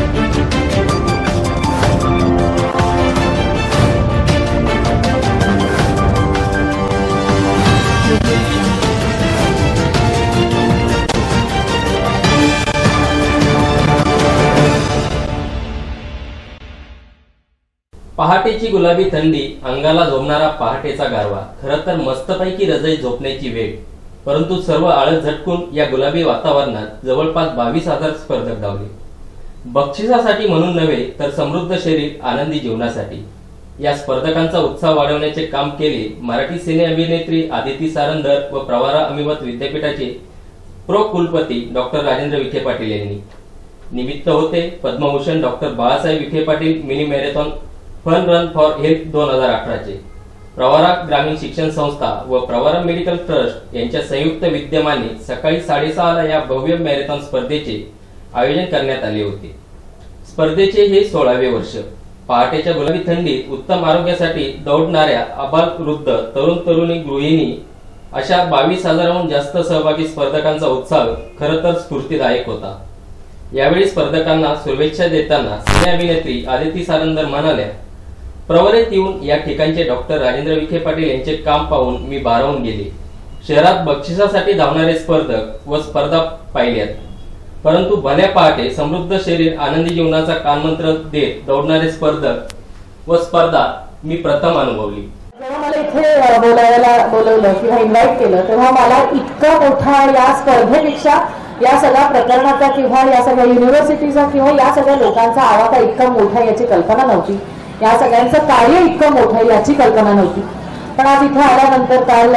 पहाटेची गुलाबी थंडी, अंगाला झोंबणारा पहाटेचा गारवा, खरं तर मस्तपैकी रजई झोपण्याची वेळ. परंतु सर्व आळस झटकून या गुलाबी वातावरणात जवळपास 22,000 स्पर्धक धावले. बक्षिसासाठी म्हणून नव्हे तर समृद्ध शरीर, आनंदी जीवनासाठी. या स्पर्धकांचा उत्साह वाढवण्याचे काम केले मराठी सिने अभिनेत्री आदिती सारंदर व प्रवारा अमिमत विद्यापीठाचे प्रो कुलपती डॉक्टर राजेंद्र विखे पाटील यांनी. निमित्त होते Padmabhushan doctor Balasaheb Vikhe Patil mini marathon fun run for health 2018चे. प्रवारा ग्रामीण शिक्षण संस्था व प्रवारा मेडिकल ट्रस्ट यांच्या संयुक्त विद्यमाने सकाळी 6:30 ला या भव्य मॅरेथॉन स्पर्धेचे आयोजन करण्यात आले होते. स्पर्धेचे हे 16वे वर्ष. पहाटेच्या गुलाबी थंडीत उत्तम आरोग्यासाठी दौडणाऱ्या आबाल वृद्ध, तरुण तरुणी, गृहिणी अशा 22,000हून जास्त सहभागी स्पर्धकांचा उत्साह खरं तर स्फूर्तिदायक होता. यावेळी स्पर्धकांना शुभेच्छा देताना सिने अभिनेत्री आदिती सारंदर म्हणाल्या, प्रवरेत येऊन या ठिकाणचे डॉक्टर राजेंद्र विखे पाटील यांचे काम पाहून मी भारावून गेले. शहरात बक्षिसासाठी धावणारे स्पर्धक व स्पर्धा पाहिल्यात, परंतु भल्या पहाटे समृद्ध शरीर, आनंदी जीवनाचा कानमंत्र देत दौडणारे स्पर्धक व स्पर्धा मी प्रथम अनुभवली. जेव्हा मला इथे बोलवलं किंवा इन्व्हाइट केलं तेव्हा मला इतका मोठा या स्पर्धेपेक्षा या सगळ्या प्रकरणाचा किंवा या सगळ्या युनिव्हर्सिटीचा किंवा या सगळ्या लोकांचा आवाका इतका मोठा याची कल्पना नव्हती. या सगळ्यांचं कार्य इतकं मोठं याची कल्पना नव्हती. पण आज इथे आल्यानंतर काल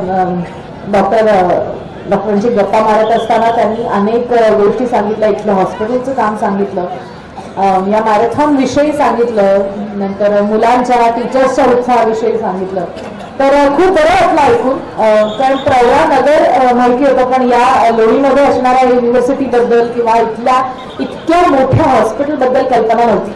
डॉक्टरांची गप्पा मारत असताना त्यांनी अनेक गोष्टी सांगितल्या. इथलं हॉस्पिटलचं काम सांगितलं, या मॅरेथॉन विषयी सांगितलं, नंतर मुलांच्या टीचर्सच्या उत्साहाविषयी सांगितलं. तर खूप बरं वाटलं ऐकून. कारण प्रवरा नगर माहिती होतं, पण या लोणीमध्ये असणाऱ्या युनिव्हर्सिटी बद्दल किंवा इथल्या इतक्या मोठ्या हॉस्पिटल बद्दल कल्पना नव्हती.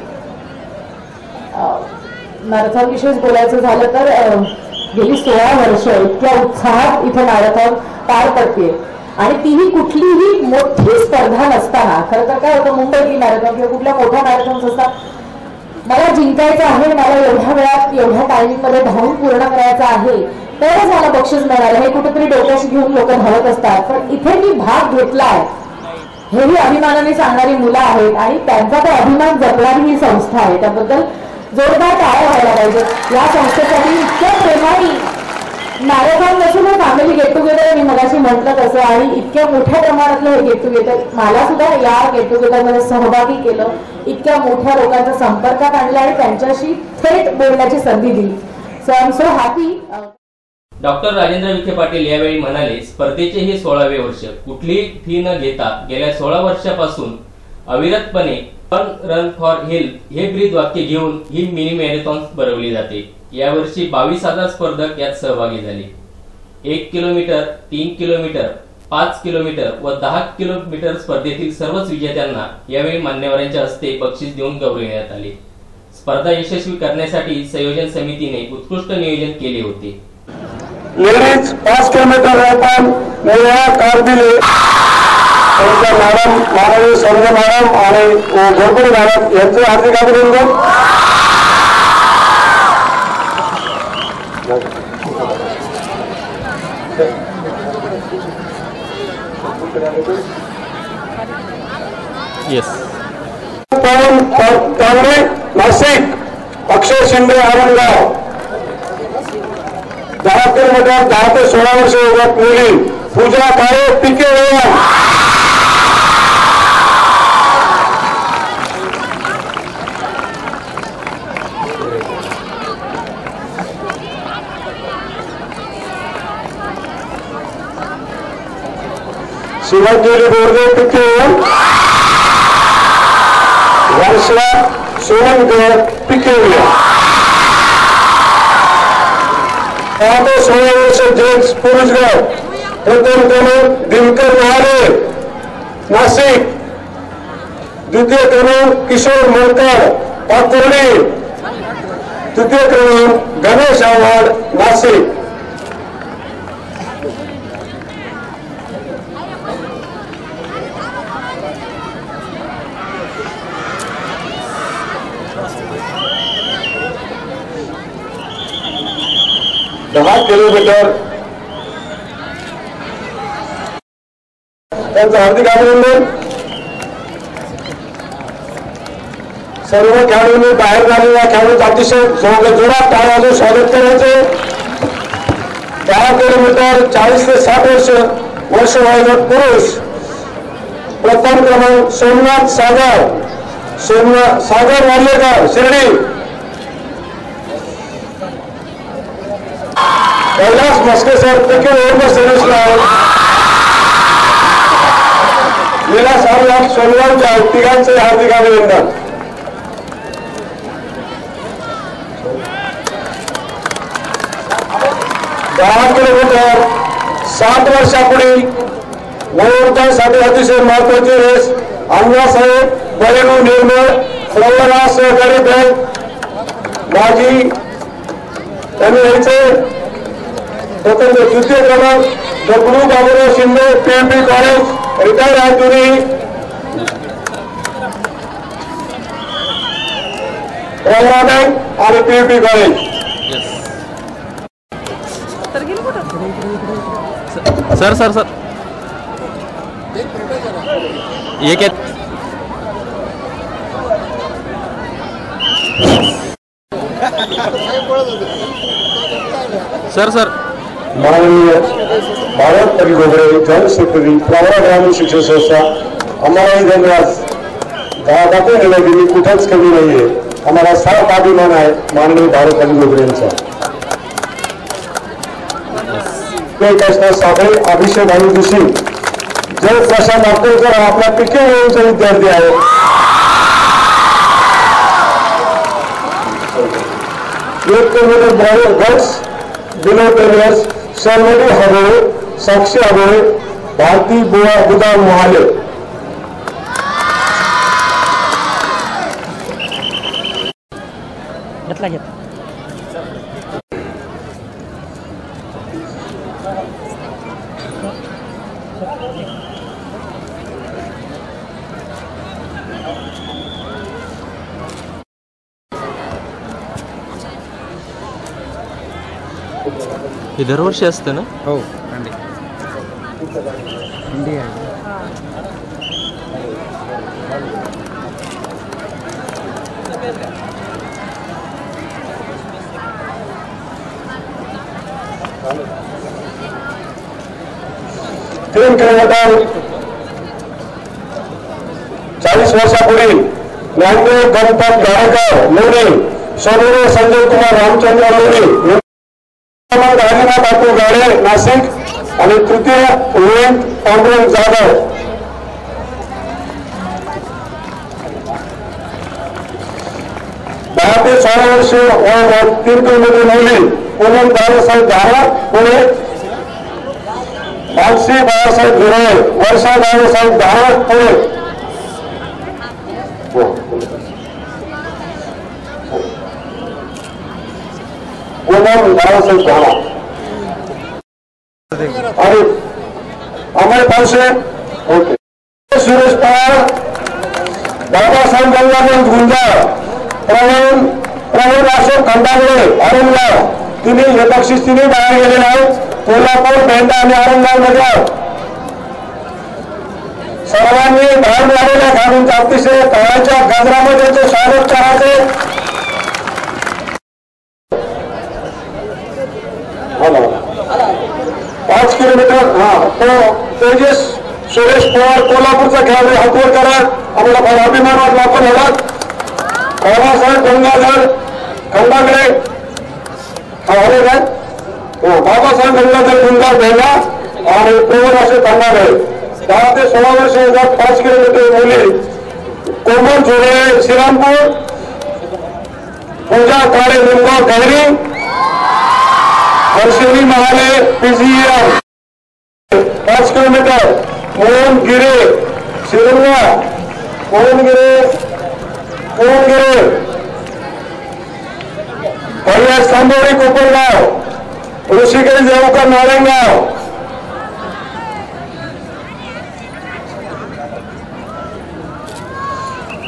मॅरेथॉन विषयीच बोलायचं झालं तर गेली 16 वर्ष इतक्या उत्साहात इथे मॅरेथॉन पार पडते आणि तीही कुठलीही मोठी स्पर्धा नसताना. खरं तर काय होतं, मुंबईतली मॅरेथॉन किंवा कुठल्या मोठ्या मॅरेथॉन्स असतात, मला जिंकायचं आहे, मला एवढ्या वेळात एवढ्या टायमिंग मध्ये धावून पूर्ण करायचं आहे तरच मला बक्षीस मिळालं, हे कुठेतरी डोक्याशी घेऊन लोक धावत असतात. पण इथे मी भाग घेतलाय हेही अभिमानाने सांगणारी मुलं आहेत आणि त्यांचा तो अभिमान जपणारी ही संस्था आहे. त्याबद्दल जोरदार टाळ्या व्हायला पाहिजे. या संस्थेसाठी इतक्या प्रेमाने मॅरेथॉन नसून फॅमिली गेट टुगेदर मी मगाशी म्हटलं तसं, आणि इतक्या मोठ्या प्रमाणातलं हे गेट टुगेदर मला सुद्धा या गेट टुगेदर मध्ये सहभागी केलं, इतक्या मोठ्या लोकांच्या संपर्कात आणलं आणि त्यांच्याशी थेट बोलण्याची संधी दिली. So I am so happy. Doctor Rajendra Vikhe Patil यावेळी म्हणाले, स्पर्धेचे हे 16वे वर्ष. कुठलीही फी न घेता गेल्या 16 वर्षापासून अविरतपणे फन रन फॉर हेल्थ हे ब्रीद वाक्य घेऊन ही मिनी मॅरेथॉन भरवली जाते. यावर्षी 22,000 स्पर्धक यात सहभागी झाले. 1 किलोमीटर, 3 किलोमीटर, 5 किलोमीटर व 10 किलोमीटर स्पर्धेतील सर्वच विजेत्यांना यावेळी मान्यवरांच्या हस्ते बक्षीस देऊन गौरविण्यात आले. स्पर्धा यशस्वी करण्यासाठी संयोजन समितीने उत्कृष्ट नियोजन केले होते. लेडीज 5 किलोमीटर मॅरेथॉन कार दिले मॅडम, माननीय संजय मॅडम आणि घोरपडे मॅडम यांचे हार्दिक अभिनंदन. कांबळे नाशिक, अक्षय शिंदे आरणगाव 10 किलोमीटर 10 ते 16 वर्ष युवक मुली पूजा काळे पिके शिवाजी बोरगे पिके वर्षा सोनकर पिकेरिया 10 ते 16 वर्ष जेम्स पुरुषगाव प्रथम क्रमांक दिनकर महाले नाशिक, द्वितीय क्रमांक किशोर मोरकर पाथर्डी, तृतीय क्रमांक गणेश आव्हाड नाशिक. 10 किलोमीटर त्यांचं हार्दिक अभिनंदन. सर्व खेळाडूंनी बाहेर झालेल्या खेळाडूंचं अतिशय जोरात टाळ्या वाजवून स्वागत करायचे. 10 किलोमीटर 40 ते 60 वर्ष वयोगट पुरुष प्रथम क्रमांक Somnath Sagar Warlekar Shirdi. Kailas Maske sir ticket over सर्व्हिसला गेल्या 7 लाख सोनगावच्या तिघांचे हार्दिक अभिनंदन. दहा किलोमीटर 7 वर्षापुढील वयोवृद्धांसाठी अतिशय महत्वाची रेस. अण्णासाहेब बरेणू निर्मळ प्रवरा सहकारी बँक माजी त्यांनी यायचे. प्रथम तृतीय क्रमांक Dagdu Baburao Shinde PMP college retire आहे तुम्ही. प्रवरा बँक आणि PMP college. Sir sir sir एक आहे सर सर माननीय भारत गोगरे जनरल सेक्रेटरी प्रवरा ग्रामीण शिक्षण संस्था आम्हालाही धन्यवाद दाखवून दिला गेली कुठंच कमी नाहीये. आम्हाला साफ अभिमान आहे माननीय भारत गोगरे यांचा. साखळी अभिषेक आणि दुसरी जय प्रशांत अक्कलकर आपला पिके वेळेचा विद्यार्थी आहे. एक किलोमीटर गर्ल्स बिलो 10 years शर्मडी हबोळे साक्षी हबोळे भारती बुधा मोहाले. हे दरवर्षी असतं ना. हो तीन किलोमीटर 40 वर्षापूर्वी ज्ञानदेव गणपत गाडेकर लोणी सोनूरे संजय कुमार रामचंद्र लोणी हरिनाथ बापू गाडे नाशिक आणि तृतीय रोहन पांडुरंग जाधव. दहा ते 16 वर्ष वयोगट 3 किलोमीटर मुली पूनम दादासाहेब धारा पुणे. मानसी बाळासाहेब झुरळे वर्षा दादासाहेब धारा पुणे. पूनम दादासाहेब धारा आणि अमय पावसे. ओके. सुरेश पवार बाबासाहेब गंगाधर गुंजाळ प्रवीण अशोक खंडागळे औरंगाबाद. तिन्ही हे बक्षीस तिन्ही बाहेर गेलेले आहेत. कोल्हापूर भेंडा आणि औरंगाबाद सर्वांनी बाहेर लावलेल्या खेळाडूंच्या अतिशय तळाच्या गजरामध्ये स्वागत करायचे. 5 किलोमीटर तो तेजस सुरेश पवार कोल्हापूरचा खेळाडू हातवर करा. आम्हाला फार अभिमान वाटला. आपण होणार बाबासाहेब गंगाधर खंडागळे काय बाबासाहेब गंगाधर गुंजाळ भेंडा आणि प्रवीण अशोक खंडागळे. 10 ते 16 वर्ष 5 किलोमीटर मुली कोमल झोळे श्रीरामपूर पूजा Kale Nimgaon Gahari Harshini Mahale PGR. 5 kilometre Mohan Gire Shriranga Mohan Gire Kailas Tamboli Kopargaon Hrishikesh Deokar Narayangaon.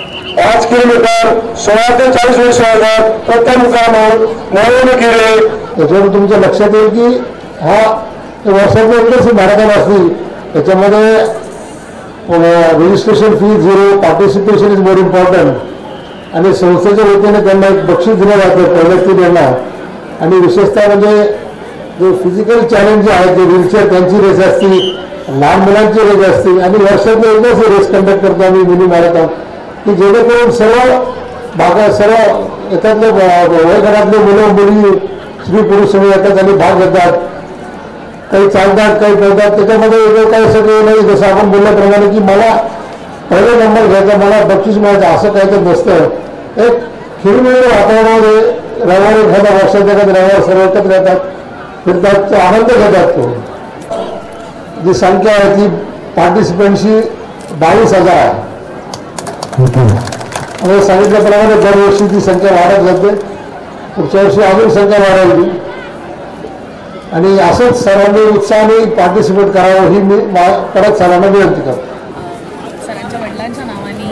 Kilometre 16 ते 40 वर्ष प्रथम क्रमांक मोहन गिरे त्याच्यावर तुमच्या लक्षात येईल की हा वर्षातला एकच मॅरेथॉन असली त्याच्यामध्ये registration fee 0, participation is more important आणि संस्थेच्या वतीने त्यांना एक बक्षीस दिलं जातं पहिल्या त्यांना आणि विशेषतः म्हणजे जे फिजिकल चॅलेंज जे आहेत जे व्हीलचेअर त्यांची रेस असती, लहान मुलांची रेस असते आणि वर्षातले एकदाच रेस कंडक्ट करतो आम्ही मिनी मॅरेथॉन की जेणेकरून सर्व याच्यातले वयोगटातले मुलं मुली स्त्री पुरुष सगळे येतात आणि भाग घेतात, काही चालतात काही पळतात. त्याच्यामध्ये वेगळं काही सगळं नाही. जसं आपण बोलल्याप्रमाणे की मला पहिला नंबर घ्यायचा, मला बक्षीस मिळायचं असं काही तर नसतं. एक खेळमेळीच्या वातावरणामध्ये रविवारी एखाद्या वर्षात एखाद्या रविवार सर्व एकत्र येतात, फिरतात, तो आनंद घेतात. तो जी संख्या आहे ती पार्टिसिपंटची 22,000 आहे. आणि सांगितल्याप्रमाणे दरवर्षी ती संख्या वाढत जाते. पुढच्या वर्षी अजून संख्या वाढवली आणि असंच सर्वांनी उत्साहाने पार्टिसिपेट करावं ही मी परत सर्वांना विनंती करतो. सरांच्या वडिलांच्या नावाने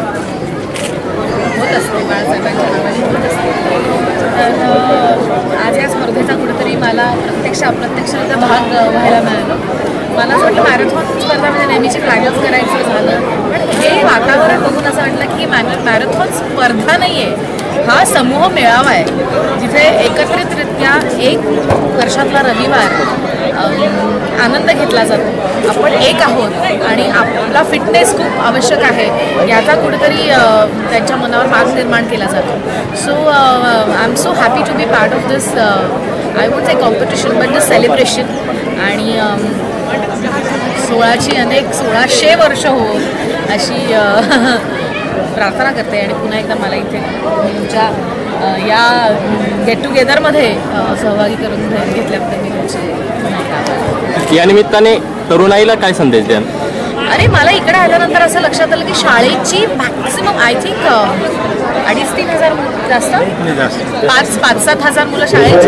होत असते, बाळासाहेबांच्या नावाने होत असते. तर आज या स्पर्धेचा कुठेतरी मला अप्रत्यक्षरित्या भाग व्हायला मिळालं. मला असं वाटलं मॅरेथॉन स्पर्धा म्हणजे नेहमीची ट्रॅव्हल्स करायचं झालं, पण हे वातावरण बघून असं वाटलं की मॅरेथॉन स्पर्धा नाही आहे, हा समूह मेळावा आहे जिथे एकत्रितरित्या एक वर्षातला रविवार आनंद घेतला जातो. आपण एक आहोत आणि आपला फिटनेस खूप आवश्यक आहे याचा कुठेतरी त्यांच्या मनावर मार्ग निर्माण केला जातो. So I am so happy to be part of this I would say competition but this celebration. आणि 1600 वर्ष हो अशी प्रार्थना करते आणि पुन्हा एकदा मला इथे तुमच्या या गेट टुगेदरमध्ये सहभागी करून घेतल्याबद्दल मी तुमचे या निमित्ताने तरुणाईला काय संदेश द्याल? अरे मला इकडे आल्यानंतर असं लक्षात आलं की शाळेची मॅक्सिमम आय थिंक 2,500-3,000 जास्त 5,000-7,000 मुलं शाळेची.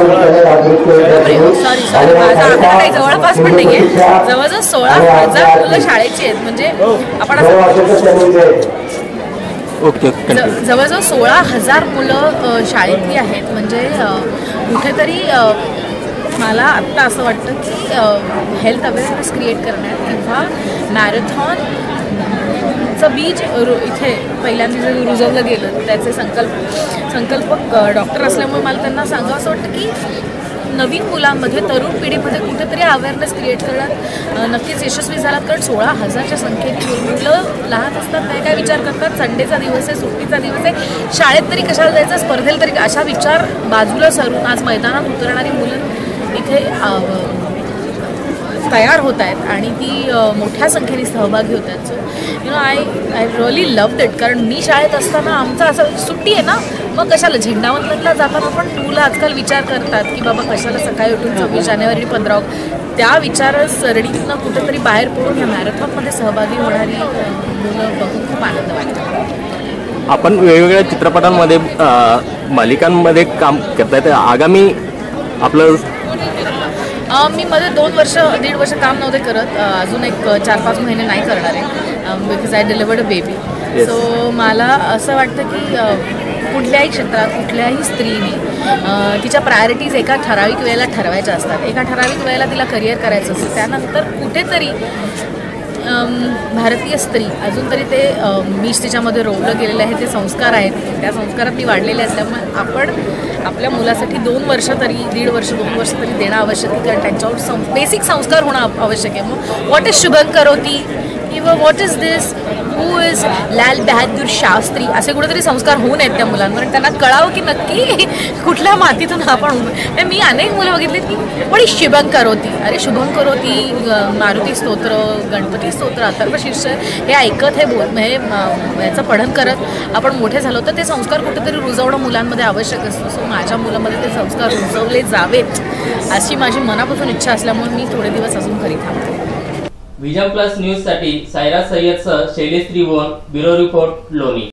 सॉरी माझा आकडा काही जवळपास पण नाही आहे. जवळजवळ 16,000 मुलं शाळेची आहेत. म्हणजे आपण असं ओके जवळजवळ 16,000 मुलं शाळेतली आहेत. म्हणजे कुठेतरी मला आत्ता असं वाटतं की हेल्थ अवेअरनेस क्रिएट करण्यात किंवा मॅरेथॉनचं बीज इथे पहिल्यांदा जर रुजवलं गेलं त्याचे संकल्पक डॉक्टर असल्यामुळे मला त्यांना सांगावं असं वाटतं की नवीन मुलांमध्ये तरुण पिढीमध्ये कुठेतरी अवेअरनेस क्रिएट करण्यात नक्कीच यशस्वी झालात. कारण 16,000च्या संख्येने मुलं लहान असतात काय विचार करतात, संडेचा दिवस आहे, सुट्टीचा दिवस आहे, शाळेत तरी कशाला जायचं, स्पर्धेला तरी, अशा विचार बाजूला सरून आज मैदानात उतरणारी मुलं इथे तयार होत आहेत आणि ती मोठ्या संख्येने सहभागी होत आहेत. So I really love it. कारण मी शाळेत असताना आमचं असं सुट्टी आहे ना, मग कशाला झेंडावंदनला जाताना पण मुलं आजकाल विचार करतात की बाबा कशाला सकाळी उठून 26 जानेवारी 15 त्या विचारसरणीतनं कुठेतरी बाहेर पडून ह्या मॅरेथॉनमध्ये सहभागी होणारी मुलं बघून खूप आनंद वाटतो. आपण वेगवेगळ्या चित्रपटांमध्ये मालिकांमध्ये काम करताय, आगामी आपलं मी मध्ये 1.5 वर्ष काम नव्हते करत. अजून एक 4-5 महिने नाही करणार आहे because I delivered a baby. सो मला असं वाटतं की कुठल्याही क्षेत्रात कुठल्याही स्त्रीने तिच्या प्रायोरिटीज एका ठराविक वेळेला ठरवायच्या असतात. एका ठराविक वेळेला तिला करिअर करायचं असतं. त्यानंतर कुठेतरी भारतीय स्त्री अजून तरी ते मीच तिच्यामध्ये रोवलं गेलेलं आहे, ते संस्कार आहेत, त्या संस्कारात ती वाढलेली असल्यामुळे आपण आपल्या मुलासाठी 2 वर्ष तरी 1.5 वर्ष 2 वर्ष तरी देणं आवश्यक आहे. कारण त्यांच्यावर बेसिक संस्कार होणं आवश्यक आहे. मग व्हॉट इज शुभंकरोती किंवा what is this, who is Lal Bahadur Shastri, असे कुठेतरी संस्कार होऊ नयेत त्या मुलांवर. त्यांना कळावं की नक्की कुठल्या मातीतून आपण. मी अनेक मुलं बघितली की पण शुभंकरोती, अरे शुभंकरोती, मारुती स्तोत्र, गणपती स्तोत्र, अथर्व शीर्ष हे ऐकत हे याचं पठण करत आपण मोठे झालो तर ते संस्कार कुठेतरी रुजवणं मुलांमध्ये आवश्यक असतं. सो माझ्या मुलांमध्ये ते संस्कार रुजवले जावेत अशी माझी मनापासून इच्छा असल्यामुळे मी थोडे दिवस अजून घरी थांबते. विजन प्लस न्यूज साठी सायरा सय्यदसह शैलेश त्रिभुवन, ब्युरो रिपोर्ट, लोणी.